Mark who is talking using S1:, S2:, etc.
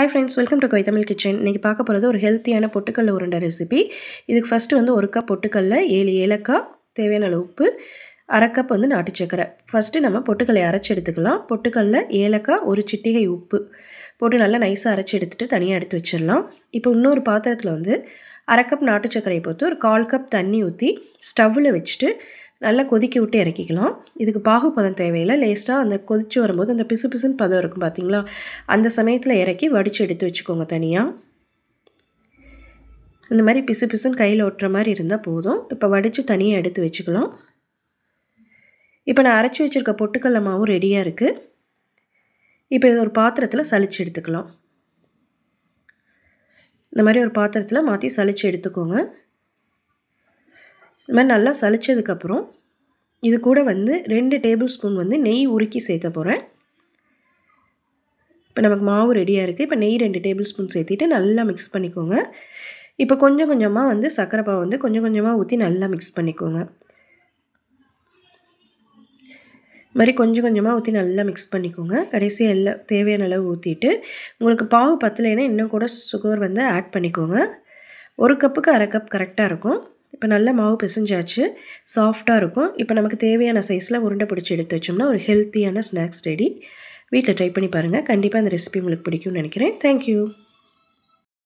S1: Hi friends, welcome to Koitamil Kitchen. இன்னைக்கு பார்க்க போறது ஒரு ஹெல்த்தியான பொட்டுக்கல்ல உருண்டை ரெசிபி. இதுக்கு ஃபர்ஸ்ட் வந்து 1 கப் பொட்டுக்கல்ல 7 ஏலக்காய், தேவையான அளவு உப்பு, 1/2 கப் வந்து நாட்டு சர்க்கரை. ஃபர்ஸ்ட் நம்ம பொட்டுக்கல்லை அரைச்சு எடுத்துக்கலாம். பொட்டுக்கல்ல ஏலக்காய், ஒரு சிட்டிகை உப்பு போட்டு நல்லா நைஸா அரைச்சு எடுத்துட்டு தனியா எடுத்து வச்சிரலாம். இப்போ இன்னொரு பாத்திரத்துல வந்து 1/2 கப் நாட்டு சர்க்கரையை போட்டு ஒரு 1/4 கப் தண்ணி ஊத்தி ஸ்டவ்ல வச்சிட்டு நல்லா கொதிக்க விட்டு இறக்கிக்கலாம். இதுக்கு பாகுபதம் தேவையில்லை. லேஸ்ட்டாக அந்த கொதிச்சு வரும்போது அந்த பிசு பிசுன்னு பதம் இருக்கும் பார்த்தீங்களா, அந்த சமயத்தில் இறக்கி வடித்து எடுத்து வச்சுக்கோங்க தனியாக. இந்த மாதிரி பிசு பிசுன்னு கையில் ஒட்டுற மாதிரி இருந்தால் போதும். இப்போ வடித்து தனியாக எடுத்து வச்சுக்கலாம். இப்போ நான் அரைச்சி வச்சுருக்க பொட்டுக்கடலை மாவும் ரெடியாக இருக்குது. இப்போ இது ஒரு பாத்திரத்தில் சலிச்சு எடுத்துக்கலாம். இந்த மாதிரி ஒரு பாத்திரத்தில் மாற்றி சலிச்சு எடுத்துக்கோங்க. இந்த மாதிரி நல்லா சலிச்சதுக்கப்புறம் இது கூட வந்து 2 டேபிள் ஸ்பூன் வந்து நெய் உருக்கி சேர்த்த போகிறேன். இப்போ நமக்கு மாவு ரெடியாக இருக்குது. இப்போ நெய் 2 டேபிள் ஸ்பூன் சேர்த்திட்டு நல்லா மிக்ஸ் பண்ணிக்கோங்க. இப்போ கொஞ்சம் கொஞ்சமாக வந்து சர்க்கரை பாவு வந்து கொஞ்சம் கொஞ்சமாக ஊற்றி நல்லா மிக்ஸ் பண்ணிக்கோங்க. இது மாதிரி கொஞ்சம் கொஞ்சமாக ஊற்றி நல்லா மிக்ஸ் பண்ணிக்கோங்க. கடைசியாக எல்லாம் தேவையான அளவு ஊற்றிட்டு உங்களுக்கு பாவு பத்தலைன்னா இன்னும் கூட சுகர் வந்து ஆட் பண்ணிக்கோங்க. 1 கப்புக்கு 1/2 கப் கரெக்டாக இருக்கும். இப்போ நல்ல மாவு பிசைஞ்சாச்சு, சாஃப்டாக இருக்கும். இப்போ நமக்கு தேவையான சைஸில் உருண்டை பிடிச்சி எடுத்து வச்சோம்னா ஒரு ஹெல்த்தியான ஸ்நாக்ஸ் ரெடி. வீட்டில் ட்ரை பண்ணி பாருங்கள். கண்டிப்பாக இந்த ரெசிபி உங்களுக்கு பிடிக்கும்னு நினைக்கிறேன். தேங்க்யூ.